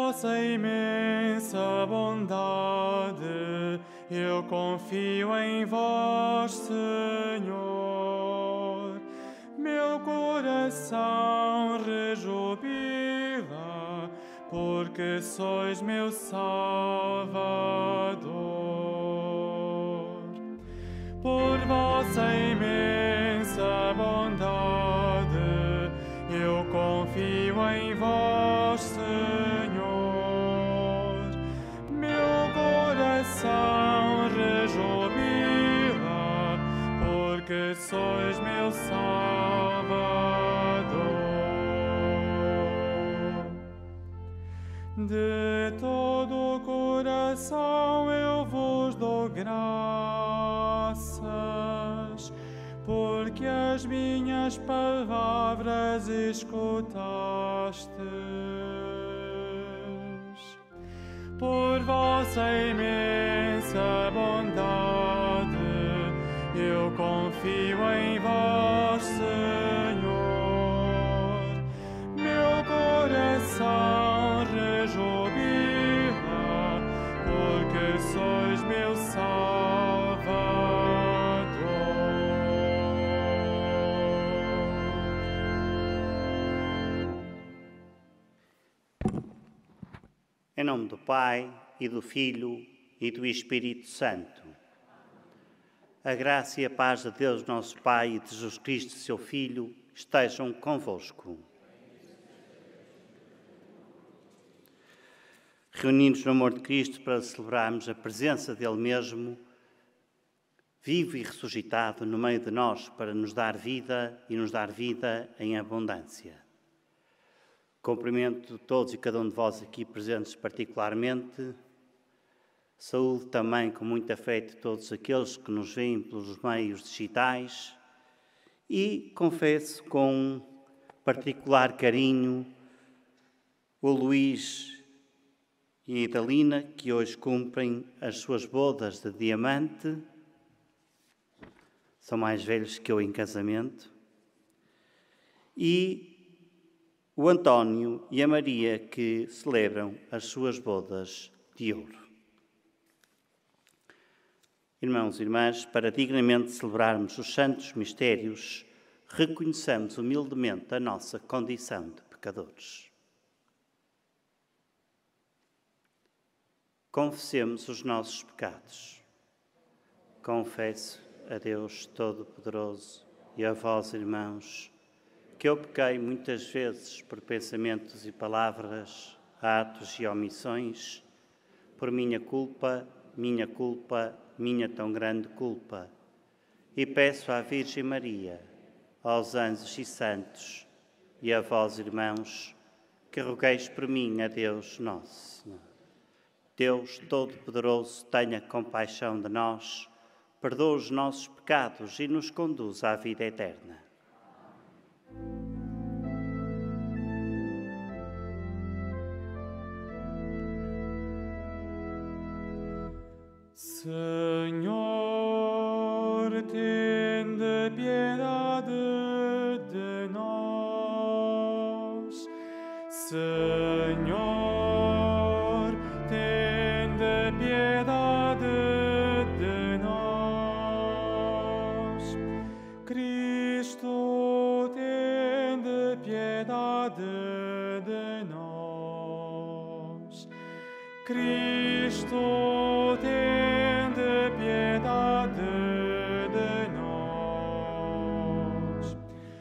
vossa imensa bondade, eu confio em vós, Senhor. Meu coração rejubila, porque sois meu Salvador. Por vossa imensa bondade, eu confio em vós, Senhor. Meu coração rejubila, porque sois meu Salvador. De todo o coração eu vos dou graças, porque as minhas palavras escutastes. Por vossa imensa bondade, eu confio em vós, Senhor. Meu coração rejubila, porque sois meu Em nome do Pai, e do Filho, e do Espírito Santo. A graça e a paz de Deus, nosso Pai, e de Jesus Cristo, seu Filho, estejam convosco. Reunidos no amor de Cristo para celebrarmos a presença dele mesmo, vivo e ressuscitado no meio de nós, para nos dar vida e nos dar vida em abundância. Cumprimento todos e cada um de vós aqui presentes particularmente. Saúdo também com muito afeto todos aqueles que nos veem pelos meios digitais e confesso com particular carinho o Luís e a Idalina, que hoje cumprem as suas bodas de diamante. São mais velhos que eu em casamento. E o António e a Maria, que celebram as suas bodas de ouro. Irmãos e irmãs, para dignamente celebrarmos os santos mistérios, reconheçamos humildemente a nossa condição de pecadores. Confessemos os nossos pecados. Confesso a Deus Todo-Poderoso e a vós, irmãos, que eu pequei muitas vezes por pensamentos e palavras, atos e omissões, por minha culpa, minha tão grande culpa. E peço à Virgem Maria, aos anjos e santos, e a vós, irmãos, que rogueis por mim a Deus nosso Senhor. Deus Todo-Poderoso, tenha compaixão de nós, perdoa os nossos pecados e nos conduz à vida eterna. Senhor, tende piedade de nós. Senhor, tende piedade de nós. Cristo, tende piedade de nós. Cristo, tende piedade de nós.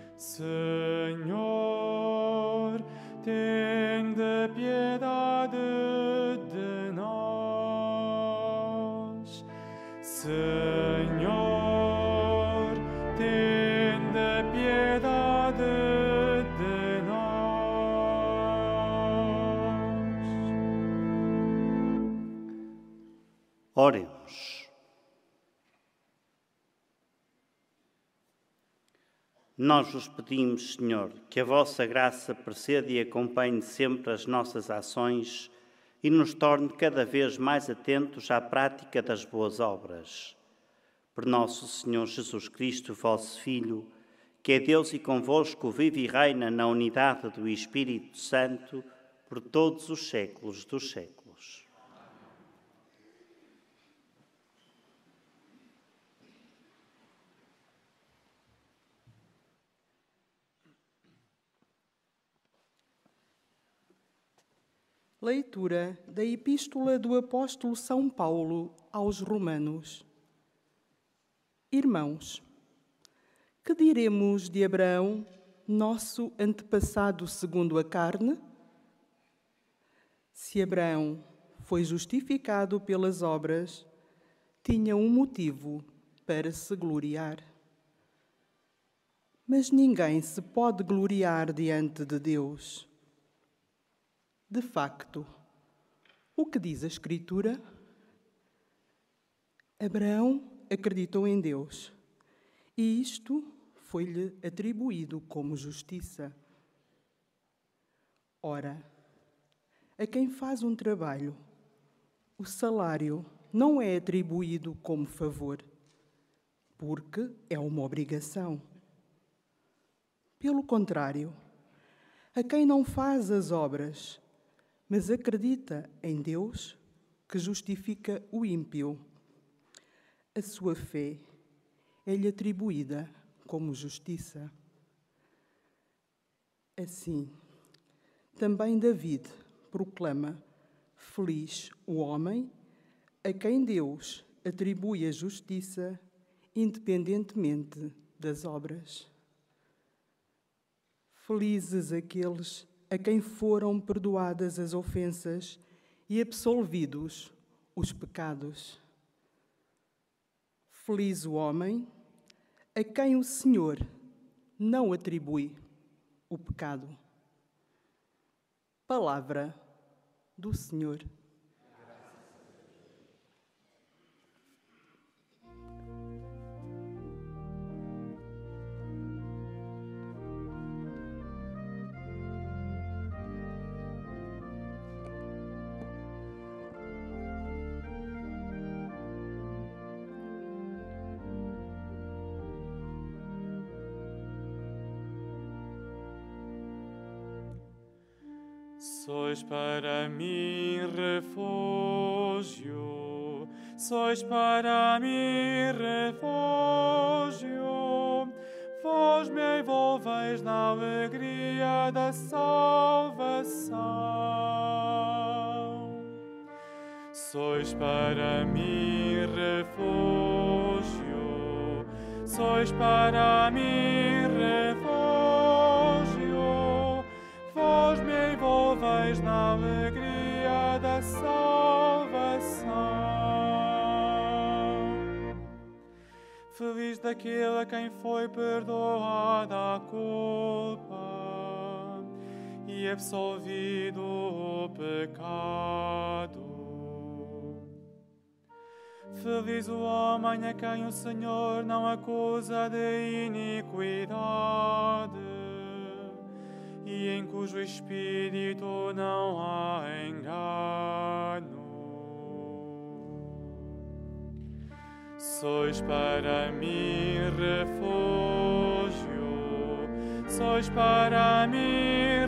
Senhor, tende piedade de nós. Senhor, tende piedade de nós. Oremos. Nós vos pedimos, Senhor, que a vossa graça preceda e acompanhe sempre as nossas ações e nos torne cada vez mais atentos à prática das boas obras. Por nosso Senhor Jesus Cristo, vosso Filho, que é Deus e convosco vive e reina na unidade do Espírito Santo, por todos os séculos dos séculos. Leitura da Epístola do Apóstolo São Paulo aos Romanos. Irmãos, que diremos de Abraão, nosso antepassado segundo a carne? Se Abraão foi justificado pelas obras, tinha um motivo para se gloriar. Mas ninguém se pode gloriar diante de Deus. De facto, o que diz a Escritura? Abraão acreditou em Deus, e isto foi-lhe atribuído como justiça. Ora, a quem faz um trabalho, o salário não é atribuído como favor, porque é uma obrigação. Pelo contrário, a quem não faz as obras, mas acredita em Deus, que justifica o ímpio, a sua fé é-lhe atribuída como justiça. Assim, também David proclama: feliz o homem a quem Deus atribui a justiça, independentemente das obras. Felizes aqueles a quem foram perdoadas as ofensas e absolvidos os pecados. Feliz o homem a quem o Senhor não atribui o pecado. Palavra do Senhor. Sois para mim refúgio, sois para mim refúgio. Vós me envolveis na alegria da salvação. Sois para mim refúgio, sois para mim refúgio. Vós me envolveis na alegria da salvação. Feliz daquele a quem foi perdoada a culpa e absolvido o pecado. Feliz o homem a quem o Senhor não acusa de iniquidade e em cujo espírito não há engano. Sois para mim refúgio, sois para mim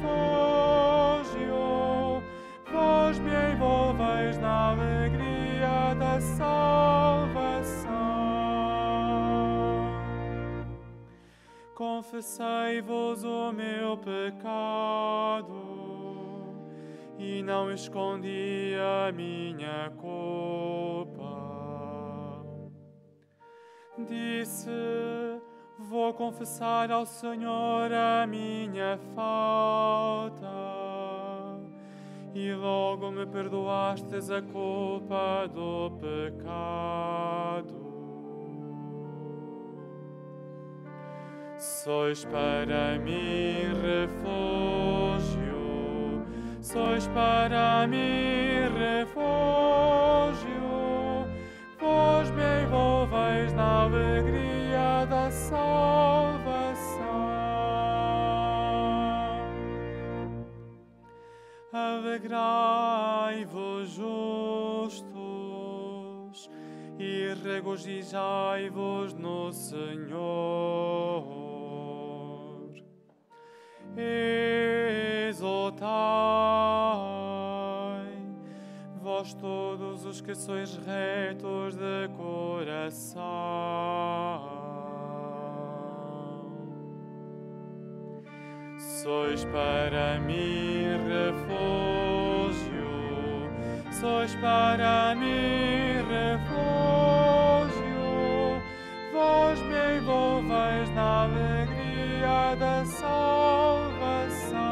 refúgio. Vós me envolveis na alegria da salvação. Confessei-vos o meu pecado e não escondi a minha culpa. Disse: vou confessar ao Senhor a minha falta, e logo me perdoastes a culpa do pecado. Sois para mim refúgio, sois para mim refúgio. Vós me envolveis na alegria da salvação. Alegrai-vos, justos, e regozijai-vos no Senhor. exultai, vós todos os que sois retos de coração. Sois para mim refúgio, sois para mim refúgio, vós me envolveis na alegria da salvação.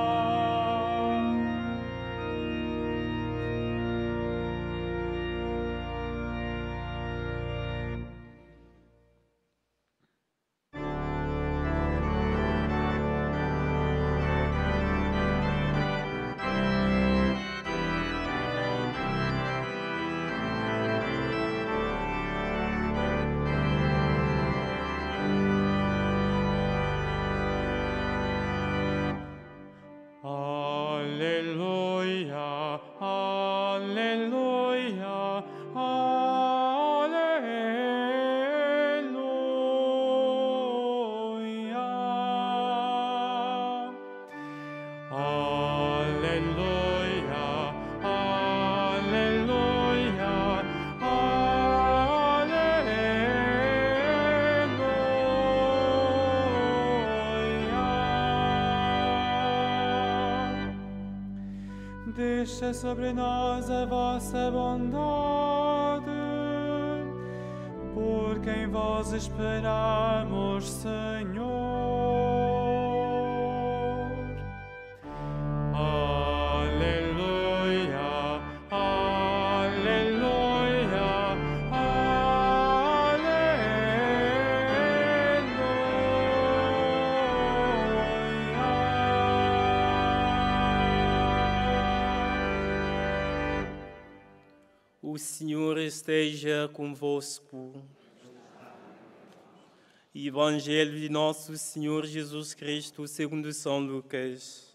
Aleluia, aleluia, aleluia. Aleluia, aleluia, aleluia. Deixa sobre nós a vossa bondade, porque em vós esperamos, Senhor. Aleluia, aleluia, aleluia. O Senhor esteja convosco. Evangelho de Nosso Senhor Jesus Cristo, segundo São Lucas.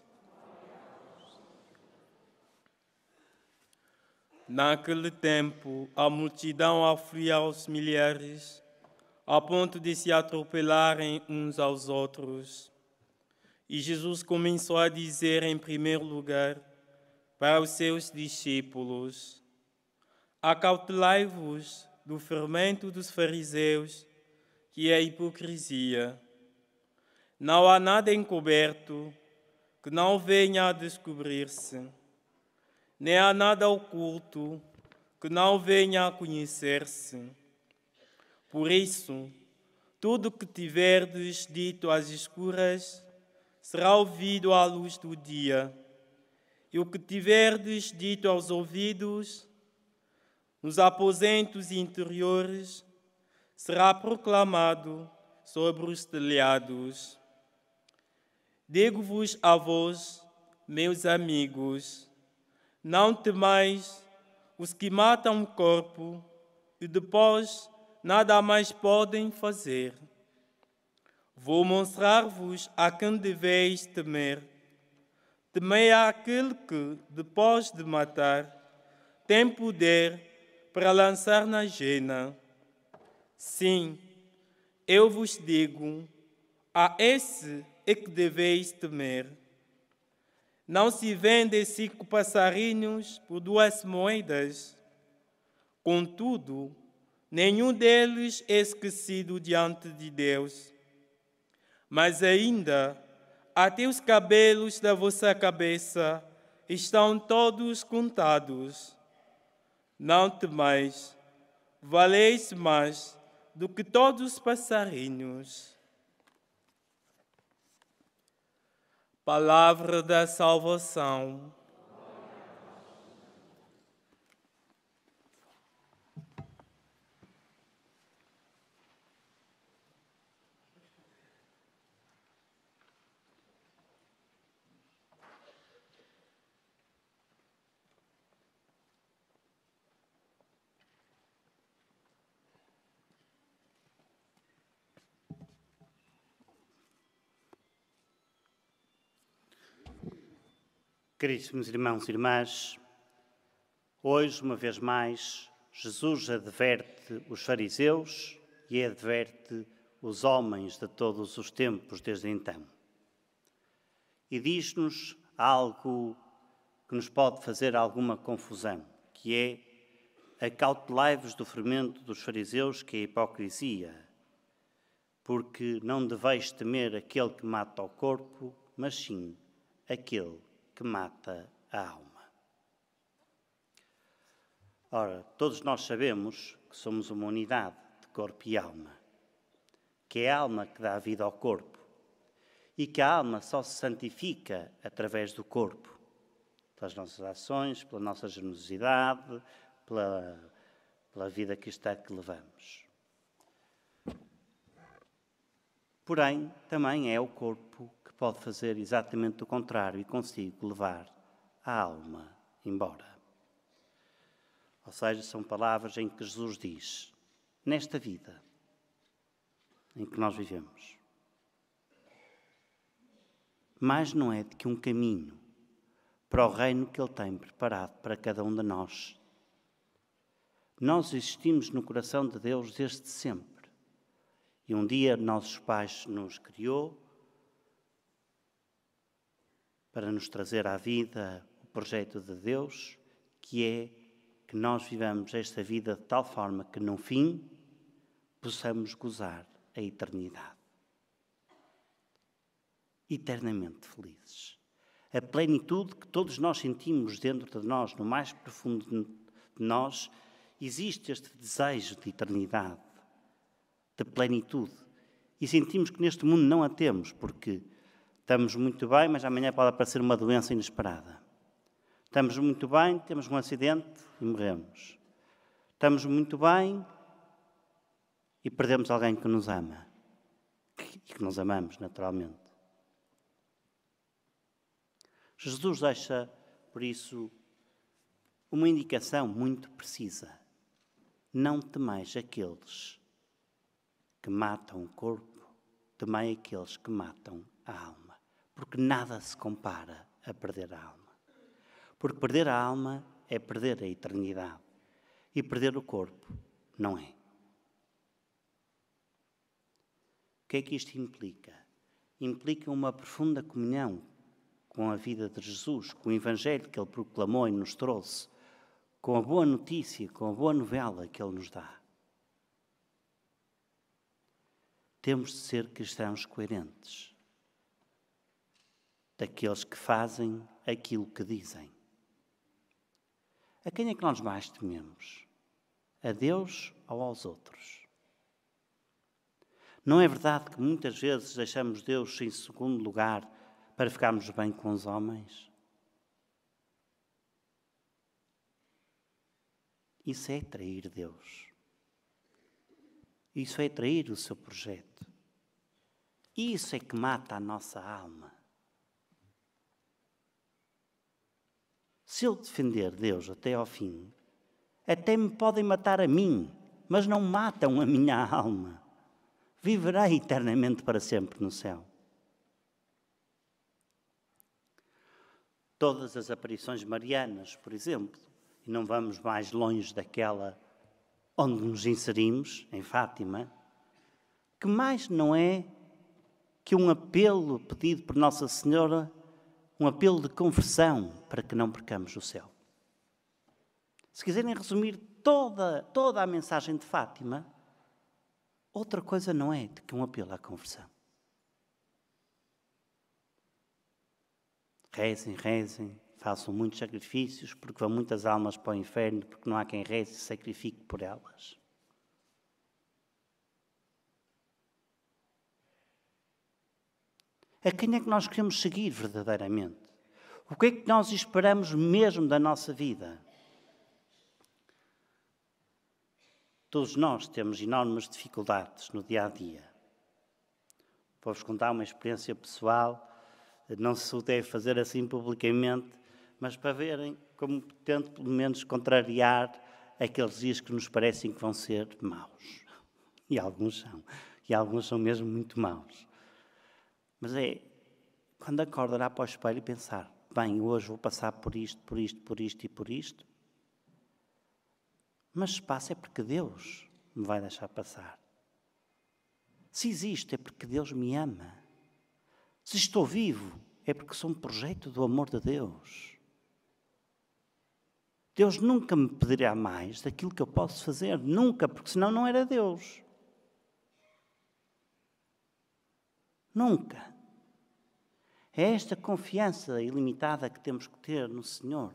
Naquele tempo, a multidão afluía aos milhares, a ponto de se atropelarem uns aos outros. E Jesus começou a dizer, em primeiro lugar, para os seus discípulos: acautelai-vos do fermento dos fariseus, que é a hipocrisia. Não há nada encoberto que não venha a descobrir-se, nem há nada oculto que não venha a conhecer-se. Por isso, tudo o que tiverdes dito às escuras será ouvido à luz do dia, e o que tiverdes dito aos ouvidos, nos aposentos interiores, será proclamado sobre os telhados. Digo-vos a vós, meus amigos, não temais os que matam o corpo e depois nada mais podem fazer. Vou mostrar-vos a quem deveis temer. Temei àquele que, depois de matar, tem poder para lançar na jena. Sim, eu vos digo, a esse é que deveis temer. Não se vendem 5 passarinhos por 2 moedas. Contudo, nenhum deles é esquecido diante de Deus. Mas ainda, até os cabelos da vossa cabeça estão todos contados. Não temais, valeis mais do que todos os passarinhos. Palavra da salvação. Queridos irmãos e irmãs, hoje, uma vez mais, Jesus adverte os fariseus e adverte os homens de todos os tempos desde então. E diz-nos algo que nos pode fazer alguma confusão, que é: acautelai-vos do fermento dos fariseus, que é a hipocrisia, porque não deveis temer aquele que mata o corpo, mas sim aquele que mata a alma. Ora, todos nós sabemos que somos uma unidade de corpo e alma, que é a alma que dá vida ao corpo e que a alma só se santifica através do corpo, pelas nossas ações, pela nossa generosidade, pela vida cristã que levamos. Porém, também é o corpo que pode fazer exatamente o contrário e consigo levar a alma embora. Ou seja, são palavras em que Jesus diz: nesta vida em que nós vivemos, mais não é do que um caminho para o reino que Ele tem preparado para cada um de nós. Nós existimos no coração de Deus desde sempre. E um dia nossos pais nos criou para nos trazer à vida o projeto de Deus, que é que nós vivamos esta vida de tal forma que, no fim, possamos gozar a eternidade. Eternamente felizes. A plenitude que todos nós sentimos dentro de nós, no mais profundo de nós, existe este desejo de eternidade, de plenitude. E sentimos que neste mundo não a temos, porque estamos muito bem, mas amanhã pode aparecer uma doença inesperada. Estamos muito bem, temos um acidente e morremos. Estamos muito bem e perdemos alguém que nos ama. E que nós amamos, naturalmente. Jesus deixa, por isso, uma indicação muito precisa. Não temais aqueles que matam o corpo, temei aqueles que matam a alma. Porque nada se compara a perder a alma. Porque perder a alma é perder a eternidade. E perder o corpo não é. O que é que isto implica? Implica uma profunda comunhão com a vida de Jesus, com o Evangelho que Ele proclamou e nos trouxe, com a boa notícia, com a boa novela que Ele nos dá. Temos de ser cristãos coerentes, daqueles que fazem aquilo que dizem. A quem é que nós mais tememos? A Deus ou aos outros? Não é verdade que muitas vezes deixamos Deus em segundo lugar para ficarmos bem com os homens? Isso é trair Deus. Isso é trair o seu projeto. Isso é que mata a nossa alma. Se eu defender Deus até ao fim, até me podem matar a mim, mas não matam a minha alma. Viverei eternamente para sempre no céu. Todas as aparições marianas, por exemplo, e não vamos mais longe daquela onde nos inserimos, em Fátima, que mais não é que um apelo pedido por Nossa Senhora, um apelo de conversão para que não percamos o céu. Se quiserem resumir toda a mensagem de Fátima, outra coisa não é do que um apelo à conversão. Rezem, rezem, façam muitos sacrifícios, porque vão muitas almas para o inferno, porque não há quem reze e se sacrifique por elas. A quem é que nós queremos seguir verdadeiramente? O que é que nós esperamos mesmo da nossa vida? Todos nós temos enormes dificuldades no dia-a-dia. Vou-vos contar uma experiência pessoal, não se o deve fazer assim publicamente, mas para verem como tento pelo menos contrariar aqueles dias que nos parecem que vão ser maus. E alguns são mesmo muito maus. Mas é quando acordo, olhar para o espelho e pensar, bem, hoje vou passar por isto, por isto, por isto e por isto. Mas se passa é porque Deus me vai deixar passar. Se existe é porque Deus me ama. Se estou vivo é porque sou um projeto do amor de Deus. Deus nunca me pedirá mais daquilo que eu posso fazer. Nunca, porque senão não era Deus. Nunca. É esta confiança ilimitada que temos que ter no Senhor.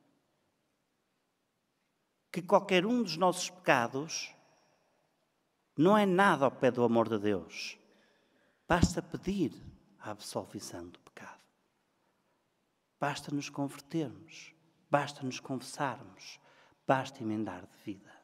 Que qualquer um dos nossos pecados não é nada ao pé do amor de Deus. Basta pedir a absolvição do pecado. Basta nos convertermos. Basta nos confessarmos. Basta emendar de vida.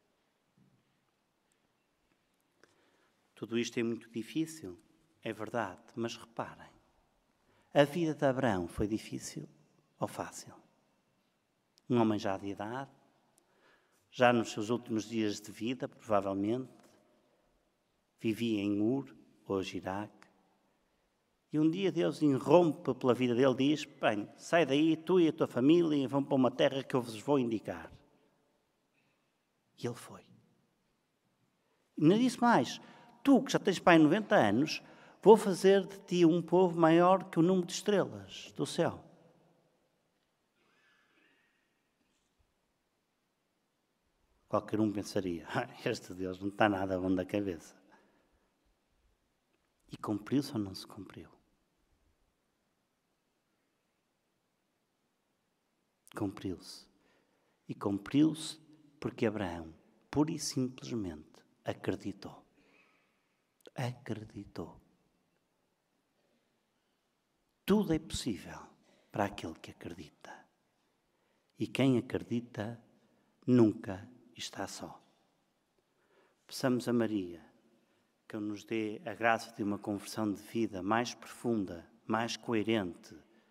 Tudo isto é muito difícil, é verdade, mas reparem. A vida de Abraão foi difícil ou fácil? Um homem já de idade, já nos seus últimos dias de vida, provavelmente, vivia em Ur, hoje Iraque, e um dia Deus irrompe pela vida dele e diz: bem, sai daí, tu e a tua família, e vão para uma terra que eu vos vou indicar. E ele foi. E não disse mais: tu que já tens pai 90 anos, vou fazer de ti um povo maior que o número de estrelas do céu. Qualquer um pensaria: este Deus não está nada bom da cabeça. E cumpriu-se ou não se cumpriu? Cumpriu-se. E cumpriu-se porque Abraão, pura e simplesmente, acreditou. Acreditou. Tudo é possível para aquele que acredita. E quem acredita nunca está só. Peçamos a Maria que nos dê a graça de uma conversão de vida mais profunda, mais coerente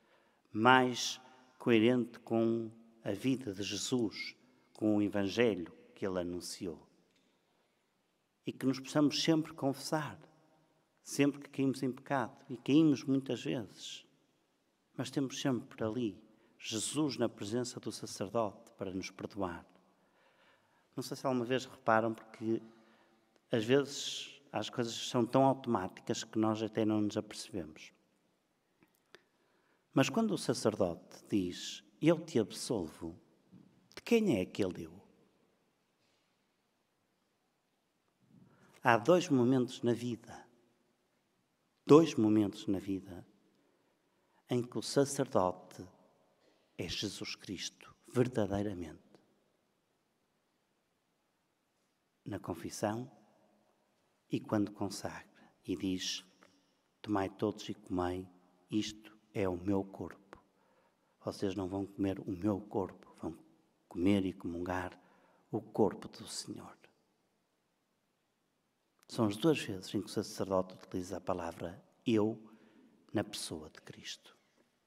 com a vida de Jesus, com o Evangelho que Ele anunciou. E que nos possamos sempre confessar, sempre que caímos em pecado, e caímos muitas vezes, mas temos sempre ali Jesus na presença do sacerdote para nos perdoar. Não sei se alguma vez reparam, porque às vezes as coisas são tão automáticas que nós até não nos apercebemos. Mas quando o sacerdote diz: eu te absolvo, de quem é aquele eu? Há dois momentos na vida em que o sacerdote é Jesus Cristo, verdadeiramente. Na confissão e quando consagra e diz: tomai todos e comei, isto é o meu corpo. Vocês não vão comer o meu corpo, vão comer e comungar o corpo do Senhor. São as duas vezes em que o sacerdote utiliza a palavra eu na pessoa de Cristo.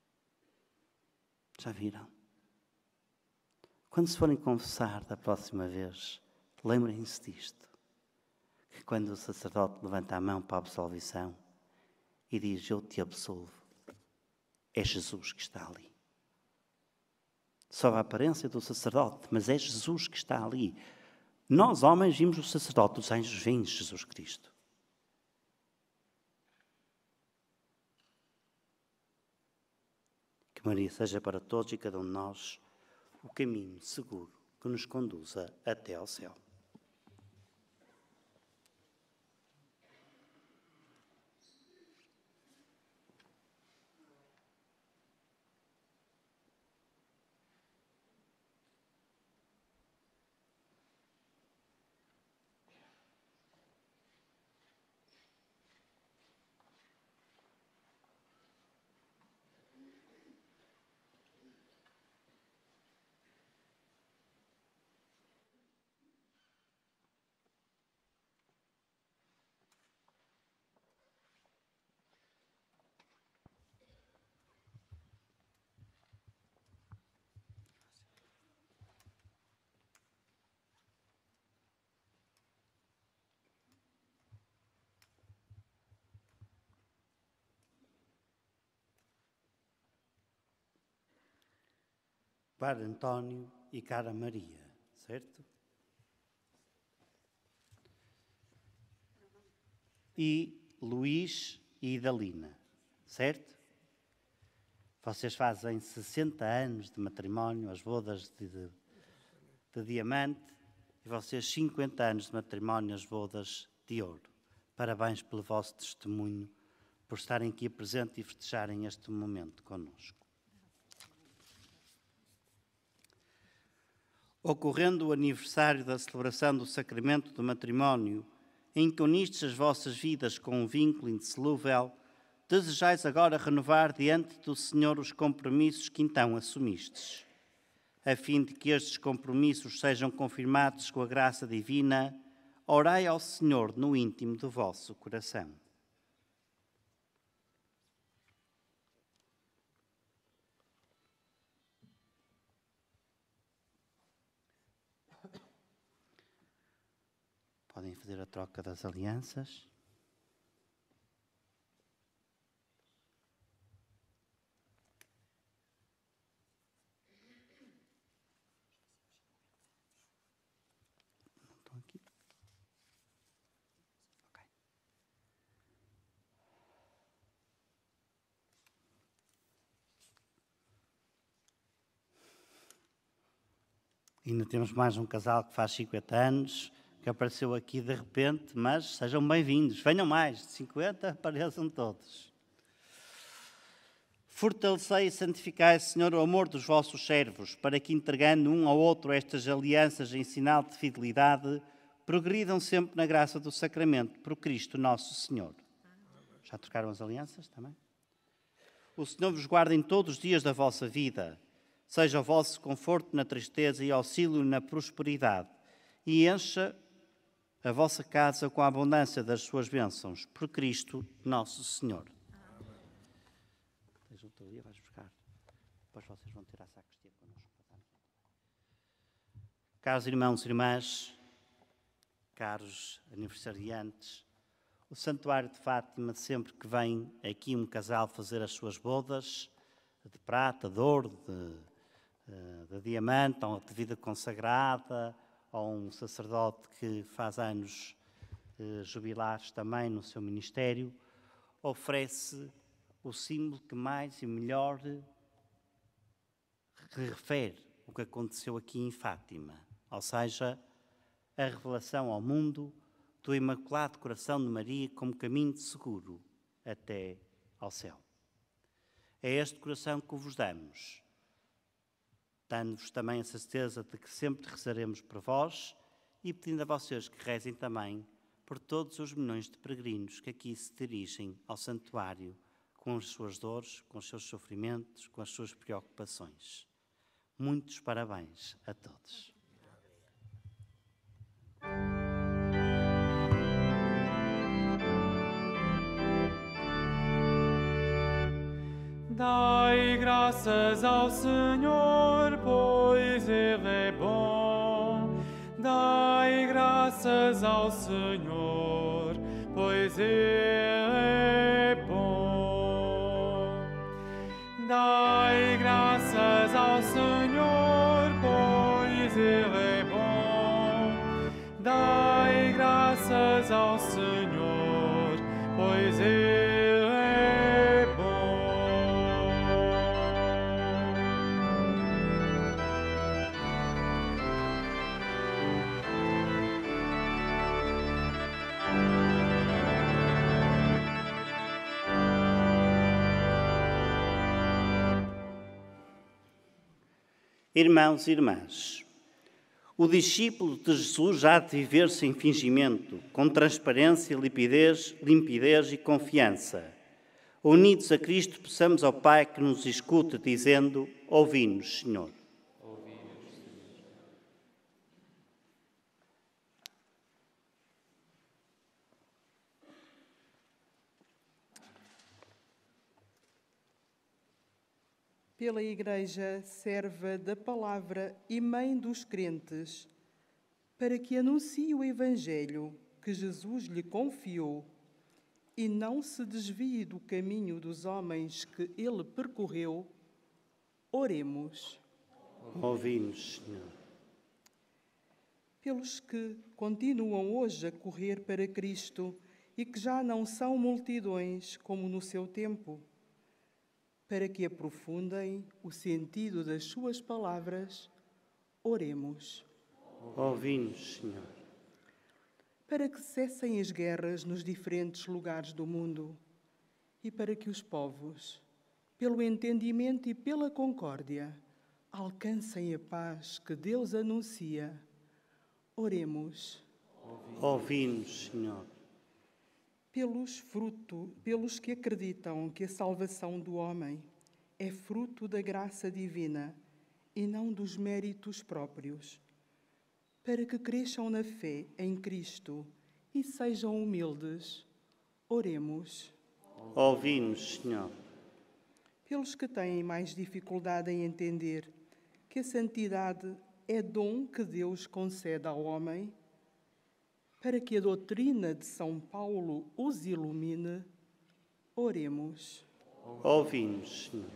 Já viram? Quando se forem confessar da próxima vez, lembrem-se disto. Que quando o sacerdote levanta a mão para a absolvição e diz: eu te absolvo, é Jesus que está ali. Só a aparência do sacerdote, mas é Jesus que está ali. Nós, homens, vimos o sacerdote, os anjos veem Jesus Cristo. Que Maria seja para todos e cada um de nós o caminho seguro que nos conduza até ao céu. Padre António e cara Maria, certo? E Luís e Idalina, certo? Vocês fazem 60 anos de matrimónio, as bodas de diamante, e vocês 50 anos de matrimónio, as bodas de ouro. Parabéns pelo vosso testemunho, por estarem aqui presentes e festejarem este momento connosco. Ocorrendo o aniversário da celebração do sacramento do matrimónio, em que unistes as vossas vidas com um vínculo indissolúvel, desejais agora renovar diante do Senhor os compromissos que então assumistes. A fim de que estes compromissos sejam confirmados com a graça divina, orai ao Senhor no íntimo do vosso coração. Podem fazer a troca das alianças. Não estão aqui? Ok. Ainda temos mais um casal que faz 50 anos. Que apareceu aqui de repente, mas sejam bem-vindos. Venham mais, de 50, apareçam todos. Fortalecei e santificai, Senhor, o amor dos vossos servos, para que, entregando um ao outro estas alianças em sinal de fidelidade, progridam sempre na graça do sacramento, por Cristo nosso Senhor. Já trocaram as alianças também? O Senhor vos guarde em todos os dias da vossa vida, seja o vosso conforto na tristeza e auxílio na prosperidade, e encha a vossa casa com a abundância das suas bênçãos, por Cristo nosso Senhor. Tens outro dia, vais buscar. Depois vocês vão ter a sacristia connosco. Caros irmãos e irmãs, caros aniversariantes, o Santuário de Fátima, sempre que vem aqui um casal fazer as suas bodas, de prata, de ouro, de diamante, ou de vida consagrada, ou um sacerdote que faz anos jubilares também no seu ministério, oferece o símbolo que mais e melhor refere o que aconteceu aqui em Fátima, ou seja, a revelação ao mundo do Imaculado Coração de Maria como caminho seguro até ao céu. É este coração que vos damos, dando-vos também a certeza de que sempre rezaremos por vós e pedindo a vocês que rezem também por todos os milhões de peregrinos que aqui se dirigem ao santuário com as suas dores, com os seus sofrimentos, com as suas preocupações. Muitos parabéns a todos. Dai graças ao Senhor, pois Ele é bom. Dai graças ao Senhor, pois Ele é bom. Dai graças ao Senhor, pois Ele é bom. Dai graças ao Senhor, pois Ele é bom. Irmãos e irmãs, o discípulo de Jesus já há de viver sem fingimento, com transparência, limpidez e confiança. Unidos a Cristo, peçamos ao Pai que nos escute, dizendo: ouvi-nos, Senhor. Pela Igreja, serva da palavra e mãe dos crentes, para que anuncie o Evangelho que Jesus lhe confiou e não se desvie do caminho dos homens que ele percorreu, oremos. Ouvi-nos, Senhor. Pelos que continuam hoje a correr para Cristo e que já não são multidões como no seu tempo, para que aprofundem o sentido das suas palavras, oremos. Ouvi-nos, Senhor. Para que cessem as guerras nos diferentes lugares do mundo e para que os povos, pelo entendimento e pela concórdia, alcancem a paz que Deus anuncia, oremos. Ouvi-nos, Senhor. Pelos que acreditam que a salvação do homem é fruto da graça divina e não dos méritos próprios, para que cresçam na fé em Cristo e sejam humildes, oremos. Ouvi-nos, Senhor. Pelos que têm mais dificuldade em entender que a santidade é dom que Deus concede ao homem, para que a doutrina de São Paulo os ilumine, oremos. Ouvi-nos, Senhor.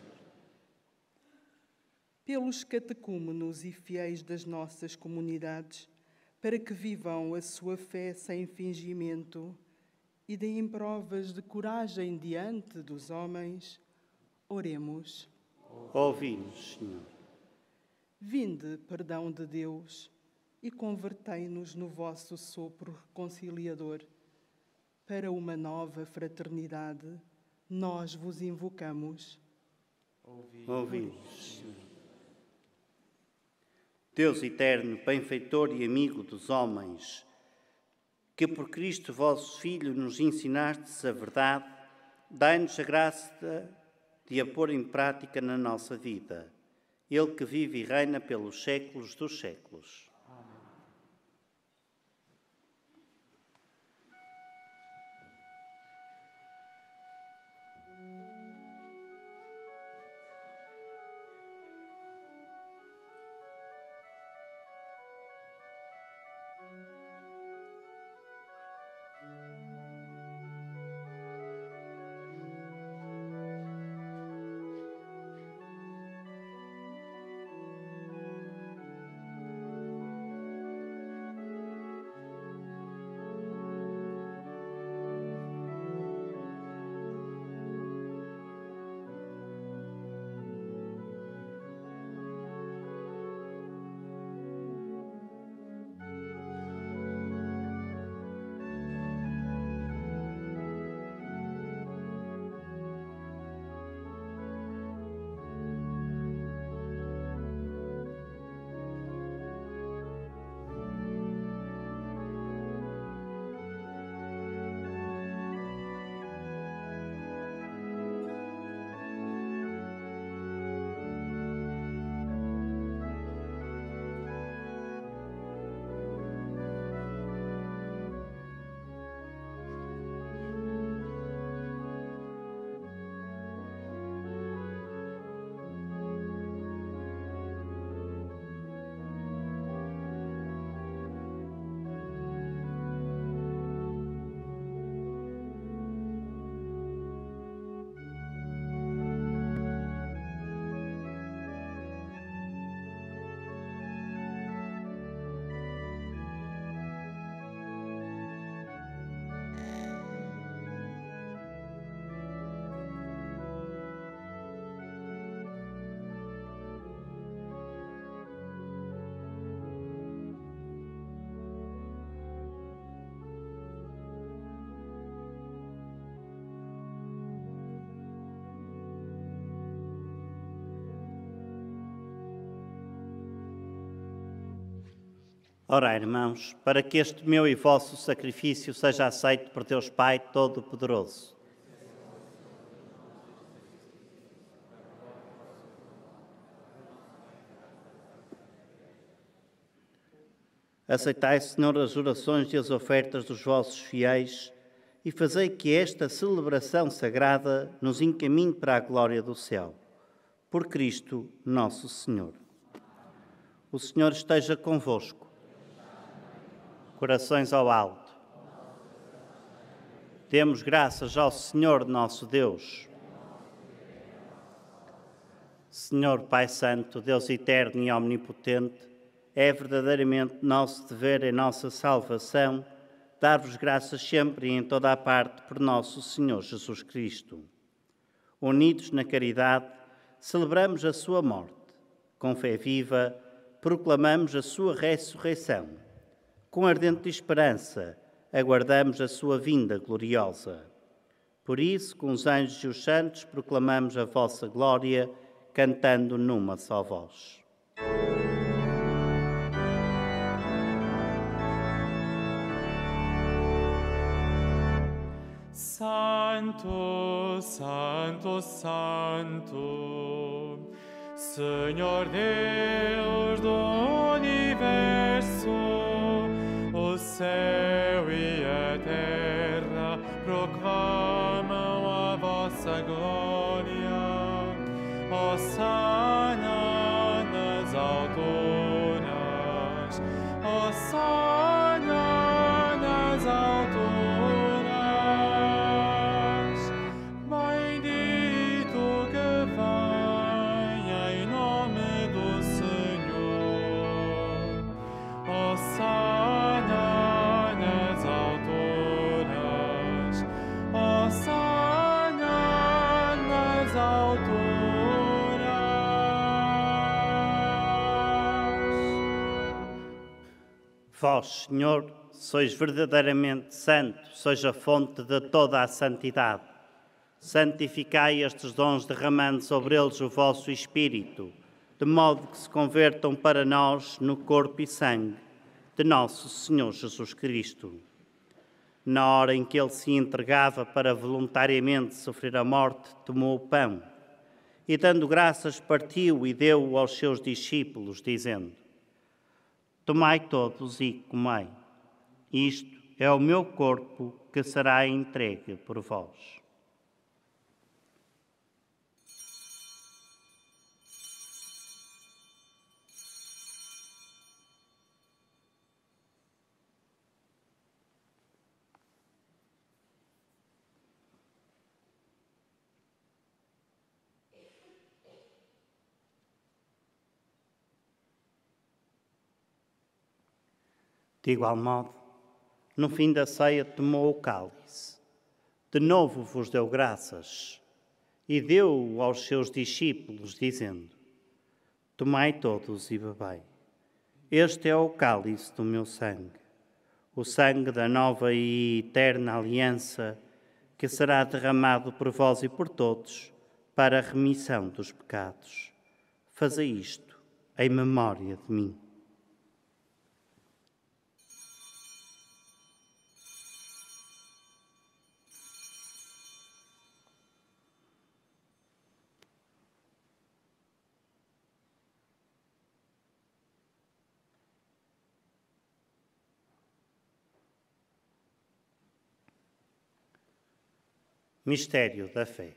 Pelos catecúmenos e fiéis das nossas comunidades, para que vivam a sua fé sem fingimento e deem provas de coragem diante dos homens, oremos. Ouvi-nos, Senhor. Vinde, perdão de Deus, e convertei-nos no vosso sopro reconciliador. Para uma nova fraternidade, nós vos invocamos. Ouvi-nos, Senhor. Deus eterno, benfeitor e amigo dos homens, que por Cristo vosso Filho nos ensinastes a verdade, dai-nos a graça de a pôr em prática na nossa vida. Ele que vive e reina pelos séculos dos séculos. Ora, irmãos, para que este meu e vosso sacrifício seja aceito por Deus Pai Todo-Poderoso. Aceitai, Senhor, as orações e as ofertas dos vossos fiéis e fazei que esta celebração sagrada nos encaminhe para a glória do céu. Por Cristo, nosso Senhor. O Senhor esteja convosco. Corações ao alto. Demos graças ao Senhor nosso Deus. Senhor Pai Santo, Deus eterno e omnipotente, é verdadeiramente nosso dever e nossa salvação dar-vos graças sempre e em toda a parte por nosso Senhor Jesus Cristo. Unidos na caridade, celebramos a sua morte. Com fé viva, proclamamos a sua ressurreição. Com ardente esperança, aguardamos a sua vinda gloriosa. Por isso, com os anjos e os santos, proclamamos a vossa glória, cantando numa só voz. Santo, Santo, Santo, Senhor Deus do universo, o céu e a terra proclamam a vossa glória. Hosana nas alturas, Hosana nas alturas. Vós, Senhor, sois verdadeiramente santo, sois a fonte de toda a santidade. Santificai estes dons, derramando sobre eles o vosso Espírito, de modo que se convertam para nós no corpo e sangue de nosso Senhor Jesus Cristo. Na hora em que ele se entregava para voluntariamente sofrer a morte, tomou o pão e, dando graças, partiu e deu-o aos seus discípulos, dizendo: Tomai todos e comei. Isto é o meu corpo que será entregue por vós. De igual modo, no fim da ceia tomou o cálice, de novo vos deu graças e deu-o aos seus discípulos, dizendo: Tomai todos e bebei. Este é o cálice do meu sangue, o sangue da nova e eterna aliança, que será derramado por vós e por todos para a remissão dos pecados. Fazei isto em memória de mim. Mistério da fé.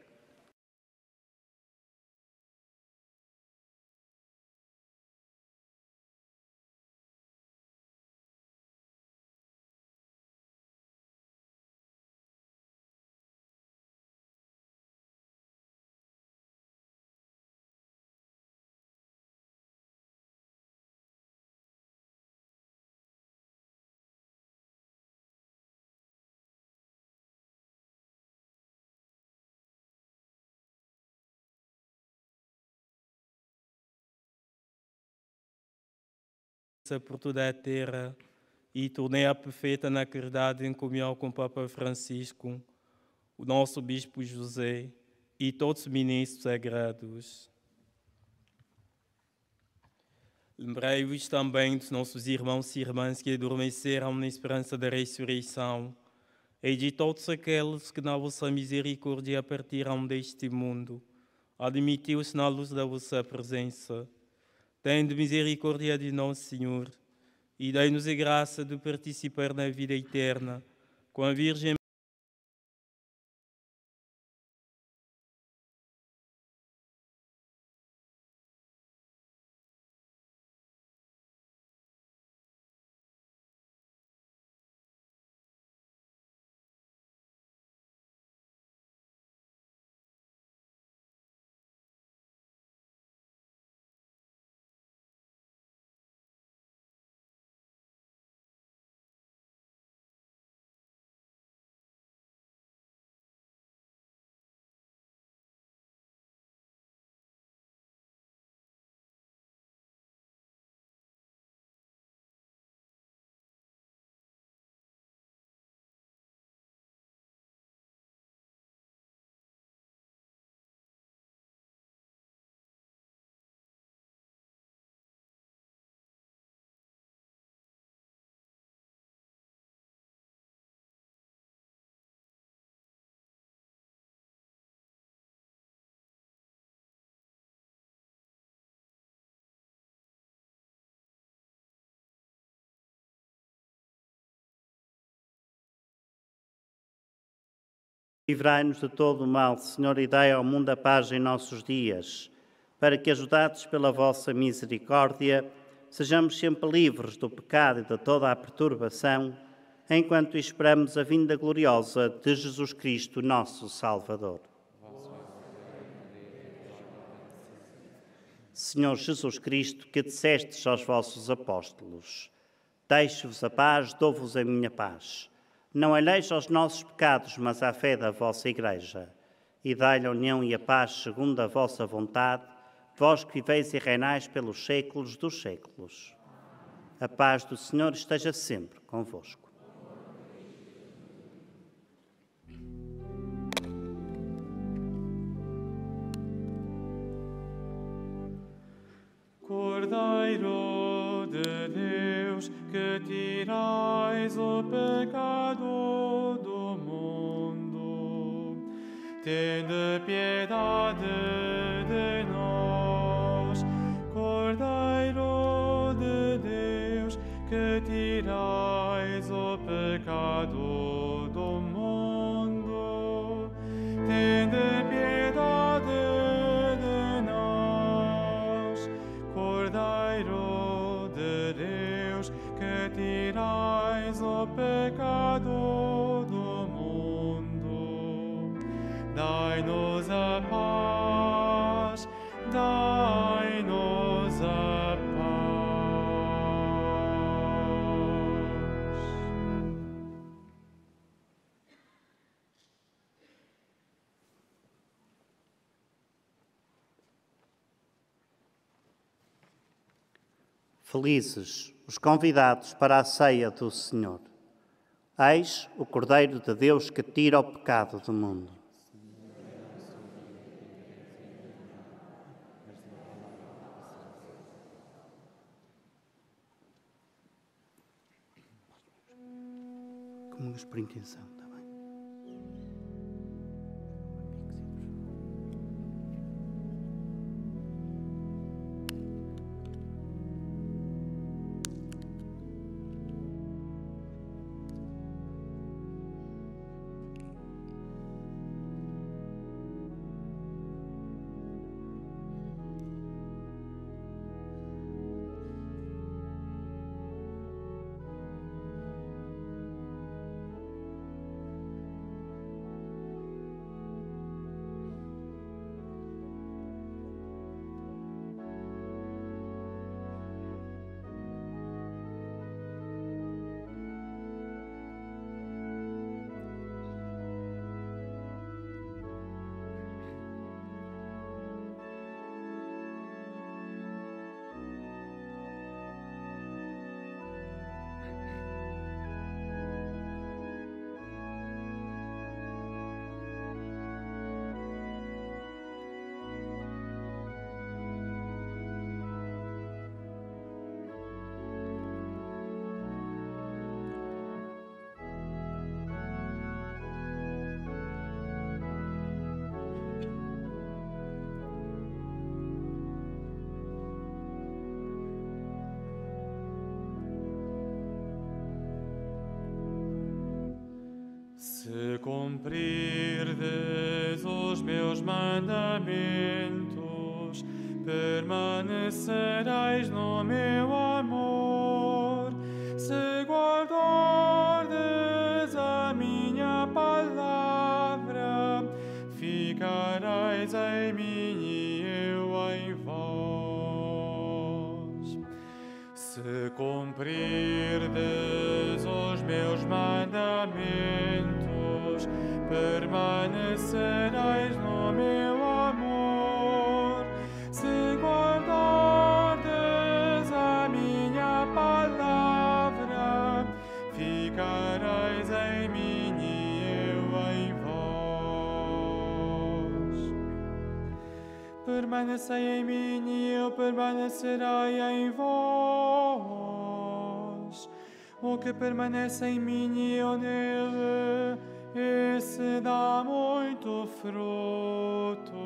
Por toda a terra e tornei-a perfeita na caridade em comunhão com o Papa Francisco, o nosso Bispo José e todos os ministros sagrados. Lembrei-vos também dos nossos irmãos e irmãs que adormeceram na esperança da ressurreição e de todos aqueles que na vossa misericórdia partiram deste mundo, admitiu-se na luz da vossa presença. Tende misericórdia de nós, Senhor, e dai-nos a graça de participar na vida eterna com a Virgem Livrai-nos de todo o mal, Senhor, e dai ao mundo a paz em nossos dias, para que, ajudados pela vossa misericórdia, sejamos sempre livres do pecado e de toda a perturbação, enquanto esperamos a vinda gloriosa de Jesus Cristo, nosso Salvador. Senhor Jesus Cristo, que dissestes aos vossos apóstolos: deixo-vos a paz, dou-vos a minha paz. Não olheis aos nossos pecados, mas à fé da vossa Igreja, e dai-lhe a união e a paz segundo a vossa vontade, vós que viveis e reinais pelos séculos dos séculos. A paz do Senhor esteja sempre convosco. Cordeiro de Deus, que tirais o pecado do mundo, tende piedade de nós. Cordeiro de Deus, que tirais o pecado do mundo, tende piedade de nós. Cordeiro de Deus, que tirais o pecado do mundo, dai-nos a paz, dai-nos a paz. Felizes os convidados para a ceia do Senhor. Eis o Cordeiro de Deus que tira o pecado do mundo. Comunhos por intenção, está bem? Se cumprirdes os meus mandamentos, permanecereis no meu amor. Se guardardes a minha palavra, ficareis em mim e eu em vós. Se cumprirdes os meus mandamentos, permanecereis no meu amor. Se guardardes a minha palavra, ficareis em mim e eu em vós. Permanecei em mim e eu permanecerei em vós. O que permanece em mim e eu nele, esse dá muito fruto.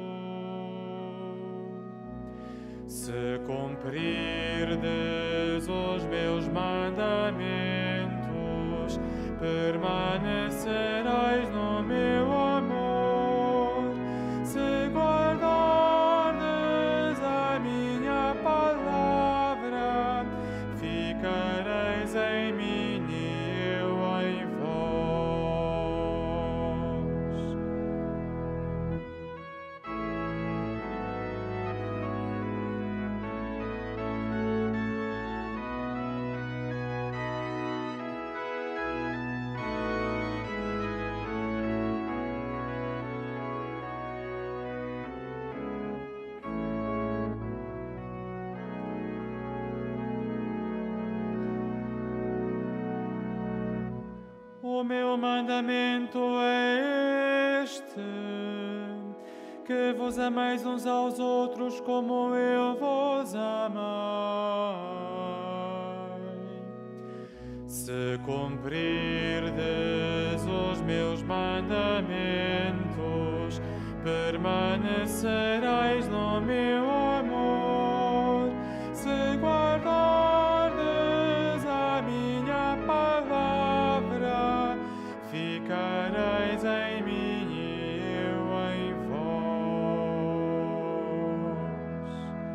Se cumprirdes os meus mandamentos, permanecereis no meu amor. O meu mandamento é este: que vos ameis uns aos outros como eu vos amei. Se cumprirdes os meus mandamentos, permanecereis no meu amor. Se guardardes a minha palavra, ficareis em mim e eu em vós.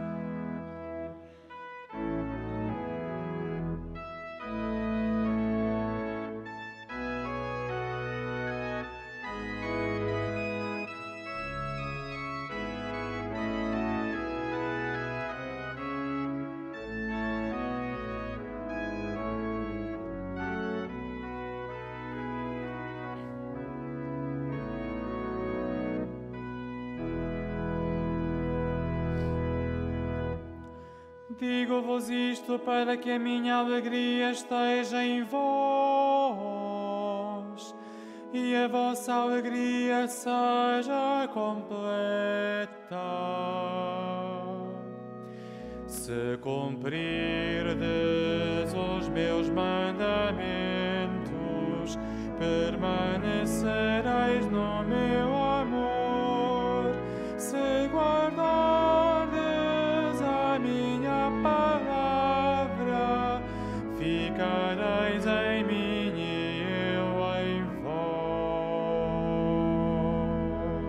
Digo-vos isto para que a minha alegria esteja em vós e a vossa alegria seja completa. Se cumprirdes os meus mandamentos, permanecereis no meu amor. Se guardardes a minha palavra, ficareis em mim e eu em vós.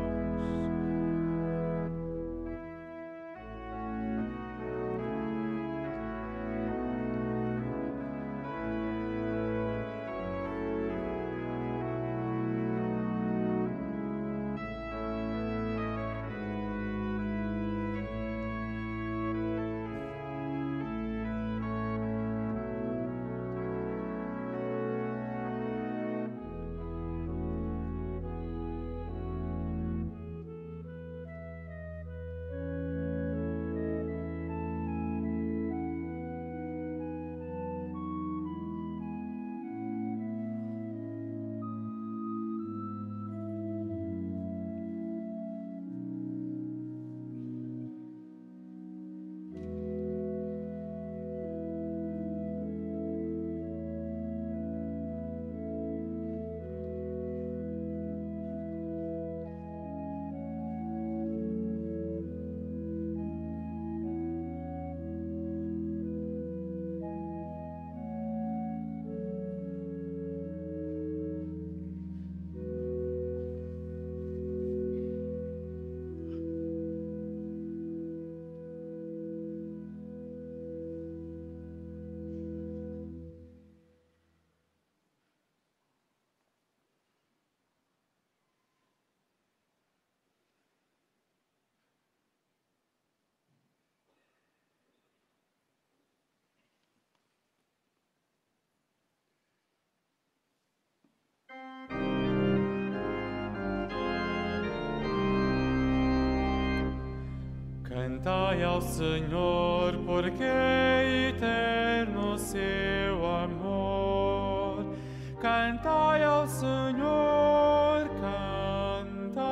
Cantai ao Senhor, porque é eterno o seu amor. Cantai ao Senhor, cantai.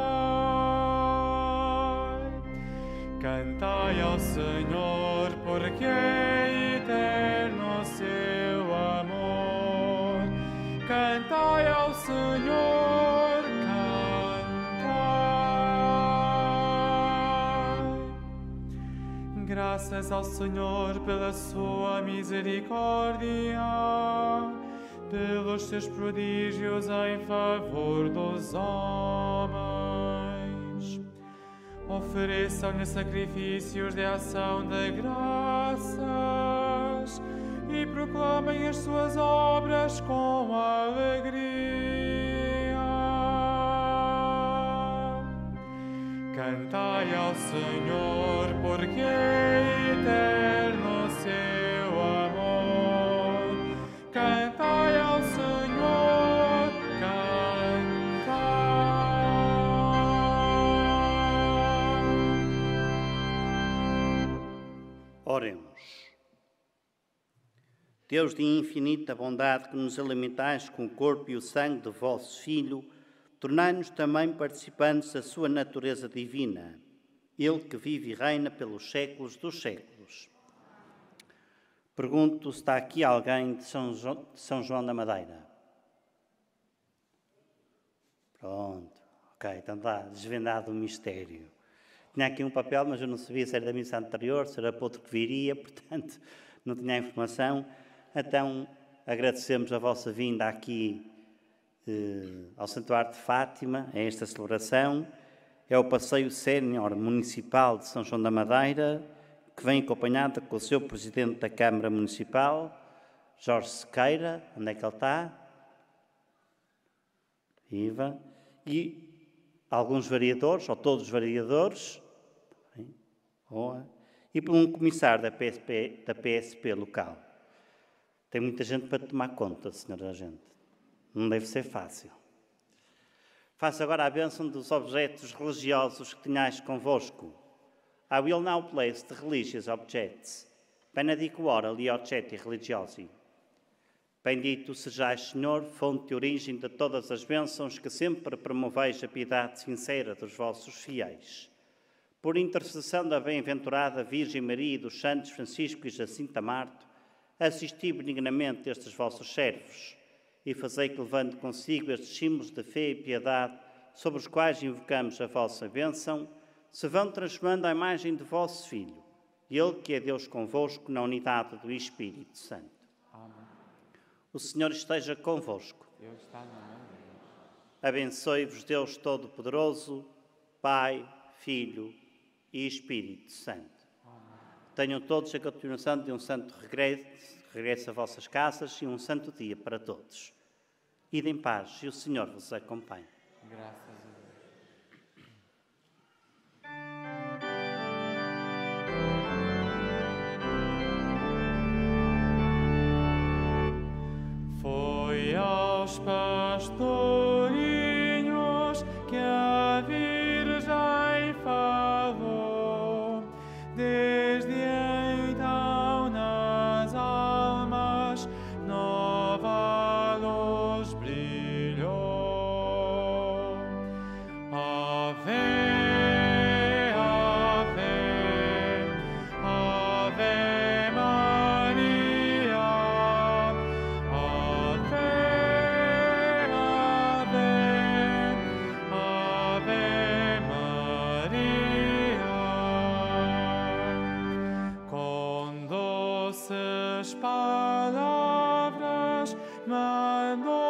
Cantai ao Senhor, porque é eterno o seu amor. Cantai ao Senhor, cantai. Graças ao Senhor pela sua misericórdia, pelos seus prodígios em favor dos homens. Ofereçam-lhe sacrifícios de ação de graças e proclamem as suas obras com alegria. Cantai ao Senhor, porque é eterno o seu amor. Cantai ao Senhor, cantai. Oremos. Deus de infinita bondade, que nos alimentais com o corpo e o sangue do vosso Filho, tornai-nos também participantes da sua natureza divina, Ele que vive e reina pelos séculos dos séculos. Pergunto se está aqui alguém de São João da Madeira. Pronto, ok, então está desvendado o mistério. Tinha aqui um papel, mas eu não sabia se era da missa anterior, se era para outro que viria, portanto não tinha a informação. Então agradecemos a vossa vinda aqui ao Santuário de Fátima, a esta celebração. É o passeio sénior municipal de São João da Madeira, que vem acompanhada com o seu presidente da Câmara Municipal, Jorge Sequeira. Onde é que ele está? Viva. E alguns vereadores, ou todos os vereadores, e por um comissário da PSP local. Tem muita gente para tomar conta, senhora gente. Não deve ser fácil. Faço agora a bênção dos objetos religiosos que tenhais convosco. I will now place the religious objects. Benedico ora lioceti religiosi. Bendito sejais, Senhor, fonte e origem de todas as bênçãos, que sempre promoveis a piedade sincera dos vossos fiéis. Por intercessão da bem-aventurada Virgem Maria e dos santos Francisco e Jacinta Marto, assisti benignamente estes vossos servos e fazei que, levando consigo estes símbolos de fé e piedade, sobre os quais invocamos a vossa bênção, se vão transformando à imagem de vosso Filho, Ele que é Deus convosco na unidade do Espírito Santo. Amém. O Senhor esteja convosco. Deus está na mão de Deus. Abençoe-vos Deus Todo-Poderoso, Pai, Filho e Espírito Santo. Amém. Tenham todos a continuação de um santo regresso a vossas casas e um santo dia para todos. Ide em paz e o Senhor vos acompanhe. Graças a Deus. Foi aos pastorinhos que a Virgem falou, desde então nas almas nova luz brilhou. Ave, ave, ave Maria, ave, ave, ave Maria. Com doces palavras mandou